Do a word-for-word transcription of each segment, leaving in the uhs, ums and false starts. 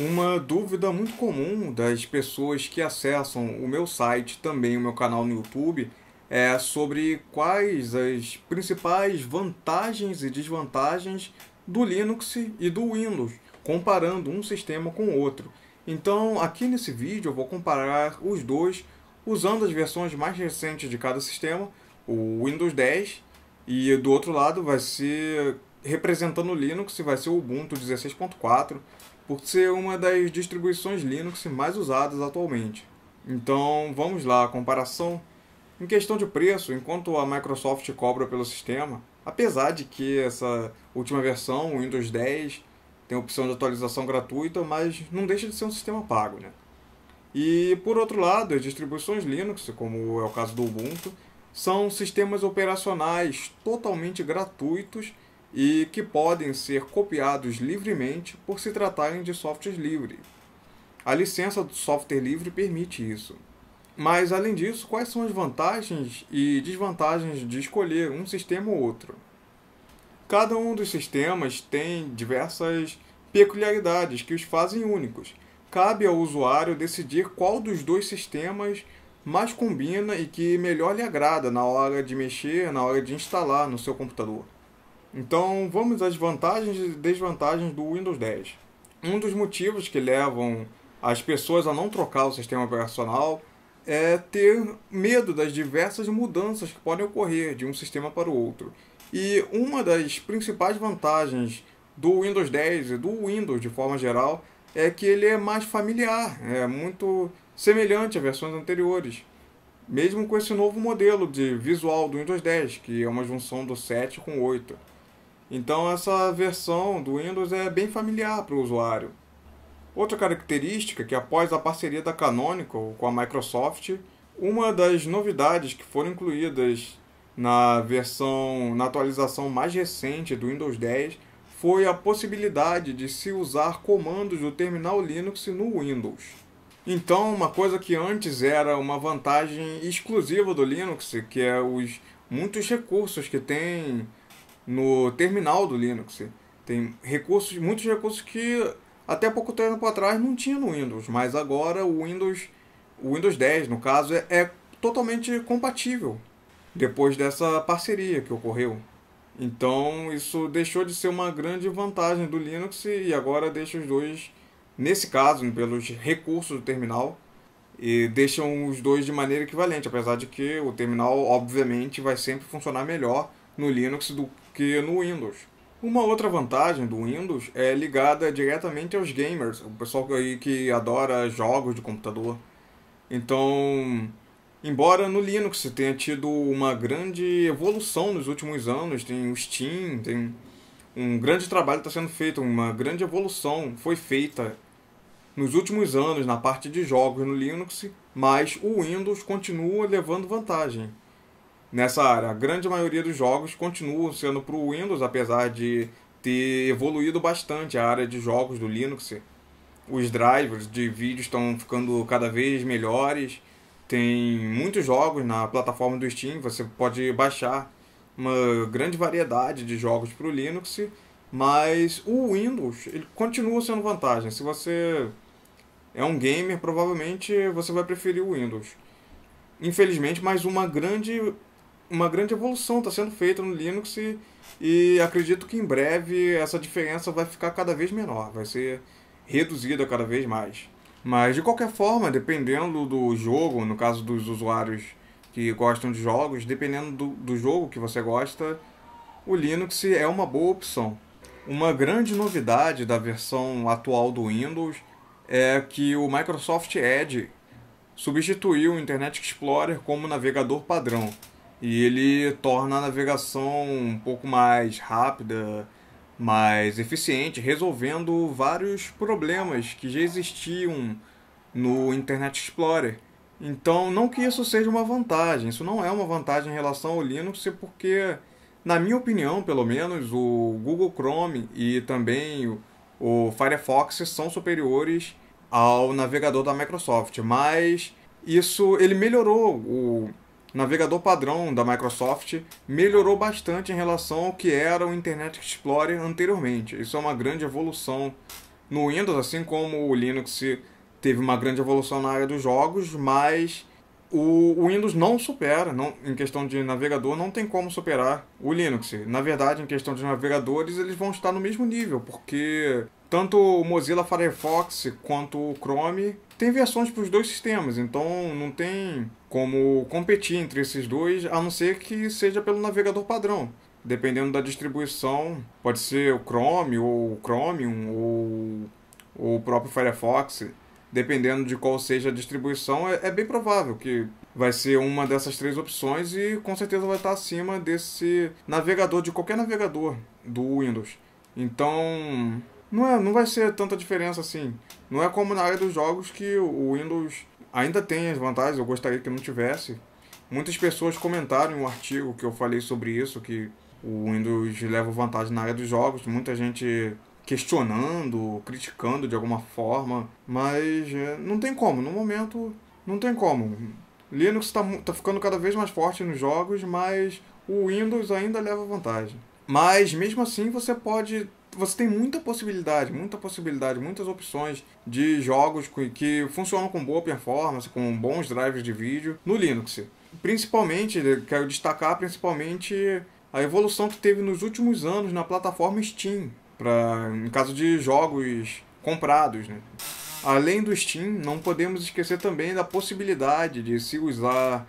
Uma dúvida muito comum das pessoas que acessam o meu site, também o meu canal no YouTube, é sobre quais as principais vantagens e desvantagens do Linux e do Windows, comparando um sistema com o outro. Então, aqui nesse vídeo eu vou comparar os dois usando as versões mais recentes de cada sistema, o Windows dez, e do outro lado vai ser representando o Linux, vai ser o Ubuntu dezesseis ponto quatro, por ser uma das distribuições Linux mais usadas atualmente. Então vamos lá, a comparação. Em questão de preço, enquanto a Microsoft cobra pelo sistema, apesar de que essa última versão, o Windows dez, tem opção de atualização gratuita, mas não deixa de ser um sistema pago, né? E por outro lado, as distribuições Linux, como é o caso do Ubuntu, são sistemas operacionais totalmente gratuitos e que podem ser copiados livremente por se tratarem de softwares livres. A licença do software livre permite isso. Mas, além disso, quais são as vantagens e desvantagens de escolher um sistema ou outro? Cada um dos sistemas tem diversas peculiaridades que os fazem únicos. Cabe ao usuário decidir qual dos dois sistemas mais combina e que melhor lhe agrada na hora de mexer, na hora de instalar no seu computador. Então, vamos às vantagens e desvantagens do Windows dez. Um dos motivos que levam as pessoas a não trocar o sistema operacional é ter medo das diversas mudanças que podem ocorrer de um sistema para o outro. E uma das principais vantagens do Windows dez e do Windows de forma geral é que ele é mais familiar, é muito semelhante a versões anteriores. Mesmo com esse novo modelo de visual do Windows dez, que é uma junção do sete com o oito. Então essa versão do Windows é bem familiar para o usuário. Outra característica é que após a parceria da Canonical com a Microsoft, uma das novidades que foram incluídas na versão, na atualização mais recente do Windows dez foi a possibilidade de se usar comandos do terminal Linux no Windows. Então, uma coisa que antes era uma vantagem exclusiva do Linux, que é os muitos recursos que tem no terminal do Linux. Tem recursos, muitos recursos que até pouco tempo atrás não tinha no Windows, mas agora o Windows, o Windows dez, no caso, é, é totalmente compatível depois dessa parceria que ocorreu. Então isso deixou de ser uma grande vantagem do Linux e agora deixa os dois, nesse caso, pelos recursos do terminal, e deixam os dois de maneira equivalente, apesar de que o terminal, obviamente, vai sempre funcionar melhor no Linux do que no Windows. Uma outra vantagem do Windows é ligada diretamente aos gamers, o pessoal aí que adora jogos de computador. Então, embora no Linux tenha tido uma grande evolução nos últimos anos, tem o Steam, tem um grande trabalho está sendo feito, uma grande evolução foi feita nos últimos anos na parte de jogos no Linux, mas o Windows continua levando vantagem nessa área. A grande maioria dos jogos continuam sendo para o Windows, apesar de ter evoluído bastante a área de jogos do Linux. Os drivers de vídeo estão ficando cada vez melhores. Tem muitos jogos na plataforma do Steam, você pode baixar uma grande variedade de jogos para o Linux, mas o Windows ele continua sendo vantagem. Se você é um gamer, provavelmente você vai preferir o Windows. Infelizmente, mais uma grande uma grande evolução está sendo feita no Linux e, e acredito que em breve essa diferença vai ficar cada vez menor, vai ser reduzida cada vez mais. Mas de qualquer forma, dependendo do jogo, no caso dos usuários que gostam de jogos, dependendo do, do jogo que você gosta, o Linux é uma boa opção. Uma grande novidade da versão atual do Windows é que o Microsoft Edge substituiu o Internet Explorer como navegador padrão. E ele torna a navegação um pouco mais rápida, mais eficiente, resolvendo vários problemas que já existiam no Internet Explorer. Então, não que isso seja uma vantagem, isso não é uma vantagem em relação ao Linux, porque, na minha opinião, pelo menos, o Google Chrome e também o, o Firefox são superiores ao navegador da Microsoft. Mas isso, ele melhorou o navegador padrão da Microsoft melhorou bastante em relação ao que era o Internet Explorer anteriormente. Isso é uma grande evolução no Windows, assim como o Linux teve uma grande evolução na área dos jogos, mas o, o Windows não supera, não, em questão de navegador, não tem como superar o Linux. Na verdade, em questão de navegadores, eles vão estar no mesmo nível, porque tanto o Mozilla Firefox quanto o Chrome tem versões para os dois sistemas, então não tem como competir entre esses dois, a não ser que seja pelo navegador padrão. Dependendo da distribuição, pode ser o Chrome ou o Chromium ou, ou o próprio Firefox. Dependendo de qual seja a distribuição, é, é bem provável que vai ser uma dessas três opções e com certeza vai estar acima desse navegador, de qualquer navegador do Windows. Então, não, é, não vai ser tanta diferença assim. Não é como na área dos jogos que o Windows ainda tem as vantagens, eu gostaria que não tivesse. Muitas pessoas comentaram em um artigo que eu falei sobre isso, que o Windows leva vantagem na área dos jogos, muita gente questionando, criticando de alguma forma, mas é, não tem como, no momento não tem como. Linux está tá ficando cada vez mais forte nos jogos, mas o Windows ainda leva vantagem. Mas mesmo assim você pode, você tem muita possibilidade, muita possibilidade, muitas opções de jogos que funcionam com boa performance, com bons drivers de vídeo no Linux. Principalmente, quero destacar principalmente a evolução que teve nos últimos anos na plataforma Steam, pra, em caso de jogos comprados, né? Além do Steam, não podemos esquecer também da possibilidade de se usar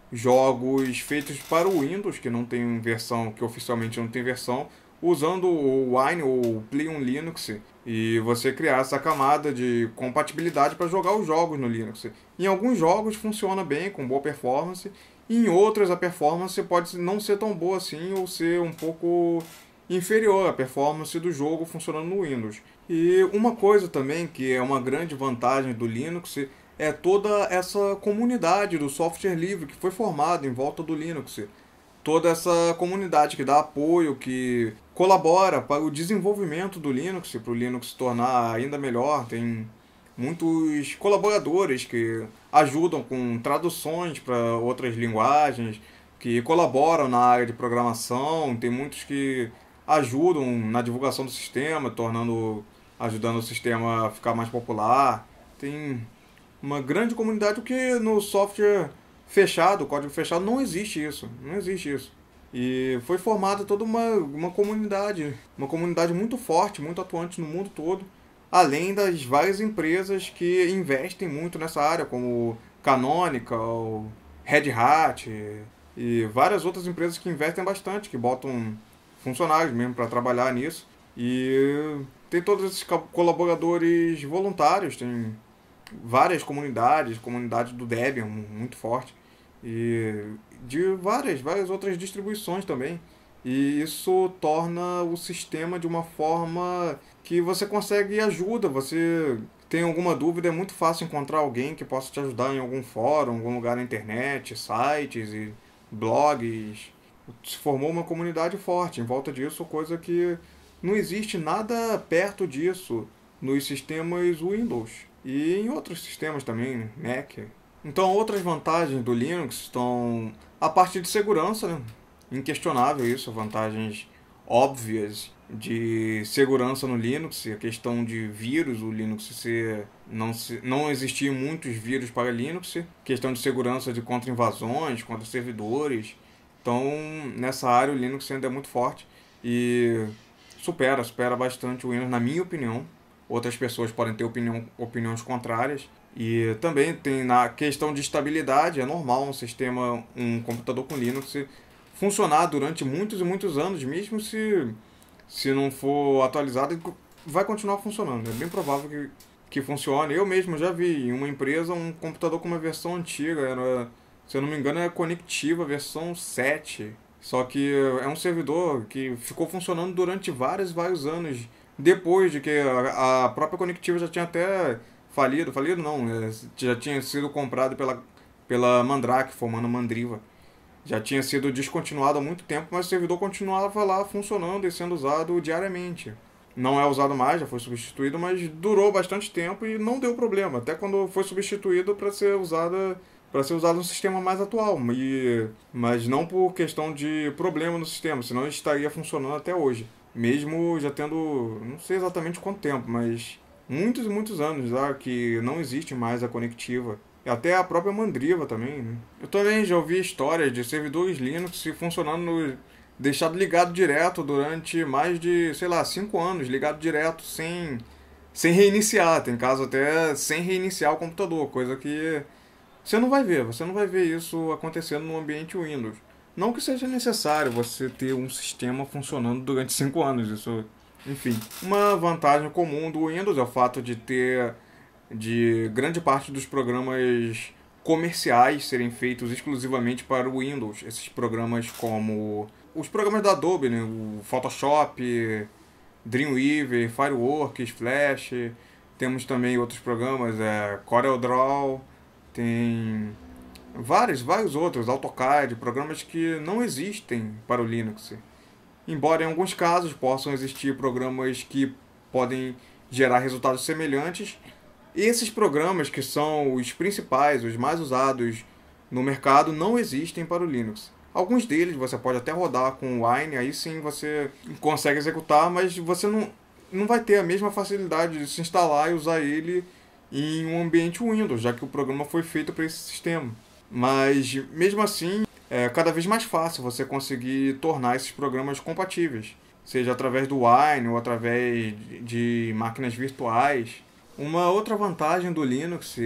jogos feitos para o Windows, que não tem versão, que oficialmente não tem versão, usando o Wine ou o Play on Linux, e você criar essa camada de compatibilidade para jogar os jogos no Linux. Em alguns jogos funciona bem, com boa performance, e em outros a performance pode não ser tão boa assim, ou ser um pouco inferior à performance do jogo funcionando no Windows. E uma coisa também que é uma grande vantagem do Linux é toda essa comunidade do software livre que foi formada em volta do Linux. Toda essa comunidade que dá apoio, que colabora para o desenvolvimento do Linux, para o Linux se tornar ainda melhor. Tem muitos colaboradores que ajudam com traduções para outras linguagens, que colaboram na área de programação. Tem muitos que ajudam na divulgação do sistema, tornando, ajudando o sistema a ficar mais popular. Tem uma grande comunidade, porque no software fechado, código fechado, não existe isso, não existe isso. E foi formada toda uma, uma comunidade, uma comunidade muito forte, muito atuante no mundo todo, além das várias empresas que investem muito nessa área, como Canonical, Red Hat e várias outras empresas que investem bastante, que botam funcionários mesmo para trabalhar nisso. E tem todos esses colaboradores voluntários, tem várias comunidades, comunidade do Debian muito forte, e de várias, várias outras distribuições também. E isso torna o sistema de uma forma que você consegue ajuda, você tem alguma dúvida, é muito fácil encontrar alguém que possa te ajudar em algum fórum, algum lugar na internet, sites e blogs. Se formou uma comunidade forte em volta disso, coisa que não existe nada perto disso nos sistemas Windows e em outros sistemas também, Mac. Então, outras vantagens do Linux estão a parte de segurança, né? Inquestionável isso, vantagens óbvias de segurança no Linux, a questão de vírus, o Linux ser, não, se, não existir muitos vírus para Linux, questão de segurança de contra-invasões, contra servidores. Então, nessa área o Linux ainda é muito forte e supera, supera bastante o Windows, na minha opinião. Outras pessoas podem ter opinião, opiniões contrárias. E também tem na questão de estabilidade, é normal um sistema, um computador com Linux funcionar durante muitos e muitos anos, mesmo se, se não for atualizado, vai continuar funcionando. É bem provável que, que funcione. Eu mesmo já vi em uma empresa um computador com uma versão antiga, era, se eu não me engano, é Conectiva, versão sete. Só que é um servidor que ficou funcionando durante vários e vários anos, depois de que a, a própria Conectiva já tinha até falido, falido não, já tinha sido comprado pela, pela Mandrake, formando a Mandriva. Já tinha sido descontinuado há muito tempo, mas o servidor continuava lá funcionando e sendo usado diariamente. Não é usado mais, já foi substituído, mas durou bastante tempo e não deu problema, até quando foi substituído para ser usado para ser usado no sistema mais atual, e, mas não por questão de problema no sistema, senão estaria funcionando até hoje. Mesmo já tendo, não sei exatamente quanto tempo, mas muitos e muitos anos já que não existe mais a conectiva. E até a própria Mandriva também, né? Eu também já ouvi histórias de servidores Linux funcionando, no, deixado ligado direto durante mais de, sei lá, cinco anos, ligado direto, sem, sem reiniciar. Tem caso até sem reiniciar o computador, coisa que você não vai ver, você não vai ver isso acontecendo no ambiente Windows. Não que seja necessário você ter um sistema funcionando durante cinco anos, isso, enfim. Uma vantagem comum do Windows é o fato de ter de grande parte dos programas comerciais serem feitos exclusivamente para o Windows. Esses programas como os programas da Adobe, né? O Photoshop, Dreamweaver, Fireworks, Flash. Temos também outros programas, é, CorelDRAW, tem vários, vários outros, AutoCAD, programas que não existem para o Linux. Embora em alguns casos possam existir programas que podem gerar resultados semelhantes, esses programas que são os principais, os mais usados no mercado, não existem para o Linux. Alguns deles você pode até rodar com o Wine, aí sim você consegue executar, mas você não, não vai ter a mesma facilidade de se instalar e usar ele em um ambiente Windows, já que o programa foi feito para esse sistema. Mas mesmo assim, é cada vez mais fácil você conseguir tornar esses programas compatíveis, seja através do Wine ou através de máquinas virtuais. Uma outra vantagem do Linux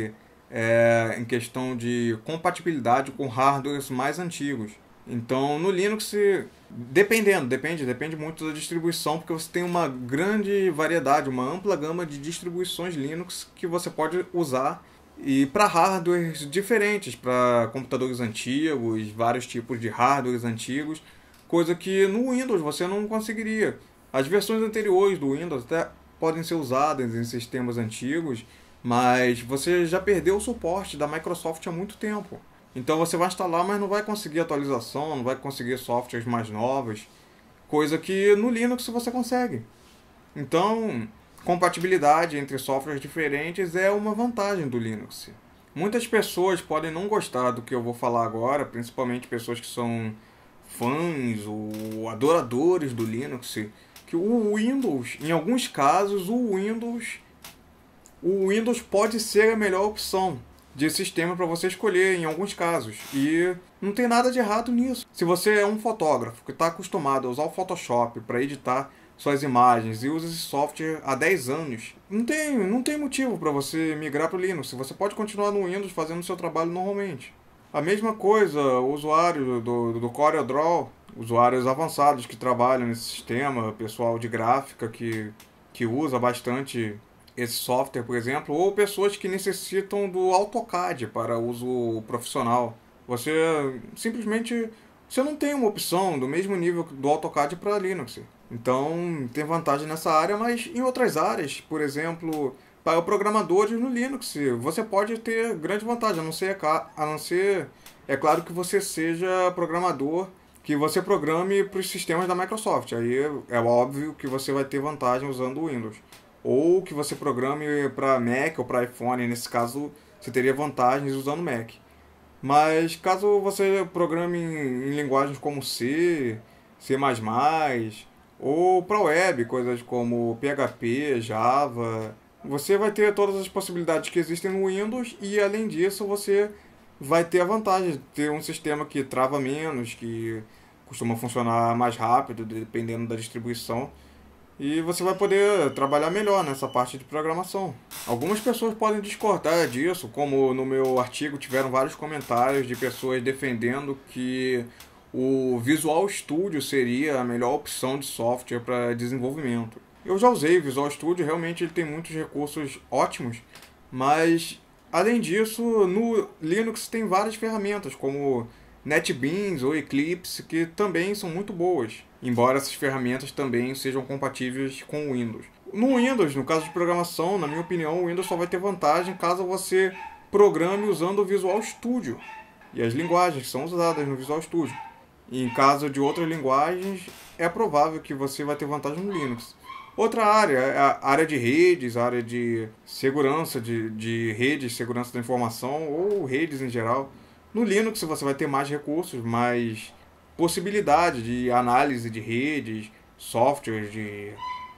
é em questão de compatibilidade com hardwares mais antigos. Então, no Linux, dependendo, depende, depende muito da distribuição, porque você tem uma grande variedade, uma ampla gama de distribuições Linux que você pode usar e para hardwares diferentes, para computadores antigos, vários tipos de hardwares antigos, coisa que no Windows você não conseguiria. As versões anteriores do Windows até podem ser usadas em sistemas antigos, mas você já perdeu o suporte da Microsoft há muito tempo. Então você vai instalar, mas não vai conseguir atualização, não vai conseguir softwares mais novos, coisa que no Linux você consegue. Então, compatibilidade entre softwares diferentes é uma vantagem do Linux. Muitas pessoas podem não gostar do que eu vou falar agora, principalmente pessoas que são fãs ou adoradores do Linux, que o Windows, em alguns casos, o Windows, o Windows pode ser a melhor opção de sistema para você escolher em alguns casos. E não tem nada de errado nisso. Se você é um fotógrafo que está acostumado a usar o Photoshop para editar suas imagens e usa esse software há dez anos, não tem, não tem motivo para você migrar para o Linux. Você pode continuar no Windows fazendo o seu trabalho normalmente. A mesma coisa, o usuário do, do CorelDRAW, usuários avançados que trabalham nesse sistema, pessoal de gráfica que, que usa bastante esse software, por exemplo, ou pessoas que necessitam do AutoCAD para uso profissional. Você simplesmente você não tem uma opção do mesmo nível do AutoCAD para Linux. Então tem vantagem nessa área, mas em outras áreas, por exemplo, para programadores no Linux, você pode ter grande vantagem, a não ser, a não ser é claro que você seja programador, que você programe para os sistemas da Microsoft. Aí é óbvio que você vai ter vantagem usando o Windows. Ou que você programe para Mac ou para iPhone, nesse caso você teria vantagens usando Mac. Mas caso você programe em, em linguagens como C, C mais mais, ou para web, coisas como P H P, Java, você vai ter todas as possibilidades que existem no Windows e além disso você vai ter a vantagem de ter um sistema que trava menos, que costuma funcionar mais rápido, dependendo da distribuição. E você vai poder trabalhar melhor nessa parte de programação. Algumas pessoas podem discordar disso, como no meu artigo tiveram vários comentários de pessoas defendendo que o Visual Studio seria a melhor opção de software para desenvolvimento. Eu já usei o Visual Studio, realmente ele tem muitos recursos ótimos, mas além disso, no Linux tem várias ferramentas, como NetBeans ou Eclipse, que também são muito boas, embora essas ferramentas também sejam compatíveis com o Windows. No Windows, no caso de programação, na minha opinião, o Windows só vai ter vantagem caso você programe usando o Visual Studio e as linguagens que são usadas no Visual Studio. E em caso de outras linguagens, é provável que você vai ter vantagem no Linux. Outra área é a área de redes, a área de segurança de, de redes, segurança da informação ou redes em geral. No Linux você vai ter mais recursos, mais possibilidade de análise de redes, softwares de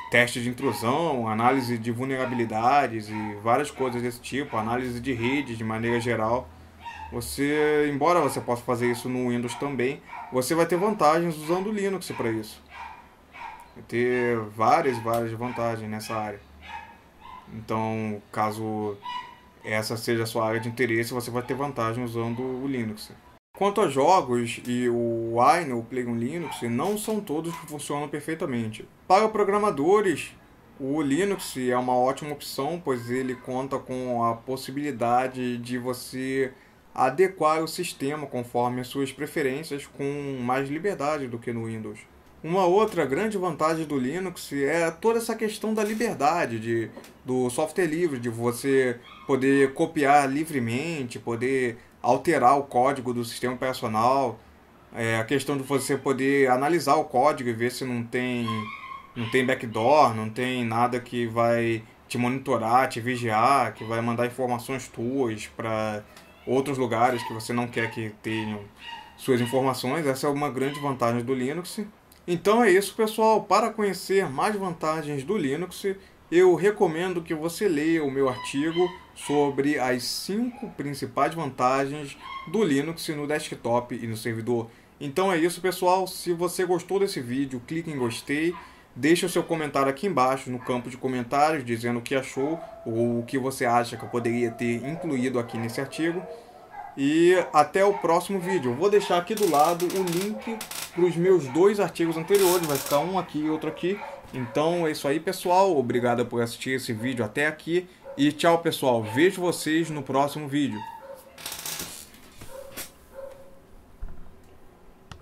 teste de intrusão, análise de vulnerabilidades e várias coisas desse tipo, análise de redes de maneira geral. Você, embora você possa fazer isso no Windows também, você vai ter vantagens usando o Linux para isso. Vai ter várias, várias vantagens nessa área. Então, caso essa seja a sua área de interesse, você vai ter vantagem usando o Linux. Quanto a jogos e o Wine ou Play on Linux, não são todos que funcionam perfeitamente. Para programadores, o Linux é uma ótima opção, pois ele conta com a possibilidade de você adequar o sistema conforme as suas preferências com mais liberdade do que no Windows. Uma outra grande vantagem do Linux é toda essa questão da liberdade, de, do software livre, de você poder copiar livremente, poder alterar o código do sistema operacional, é, a questão de você poder analisar o código e ver se não tem, não tem backdoor, não tem nada que vai te monitorar, te vigiar, que vai mandar informações tuas para outros lugares que você não quer que tenham suas informações. Essa é uma grande vantagem do Linux. Então é isso, pessoal. Para conhecer mais vantagens do Linux, eu recomendo que você leia o meu artigo sobre as cinco principais vantagens do Linux no desktop e no servidor. Então é isso, pessoal. Se você gostou desse vídeo, clique em gostei. Deixe o seu comentário aqui embaixo no campo de comentários, dizendo o que achou ou o que você acha que eu poderia ter incluído aqui nesse artigo. E até o próximo vídeo. Eu vou deixar aqui do lado o link para os meus dois artigos anteriores. Vai ficar um aqui e outro aqui. Então é isso aí, pessoal. Obrigado por assistir esse vídeo até aqui. E tchau, pessoal. Vejo vocês no próximo vídeo.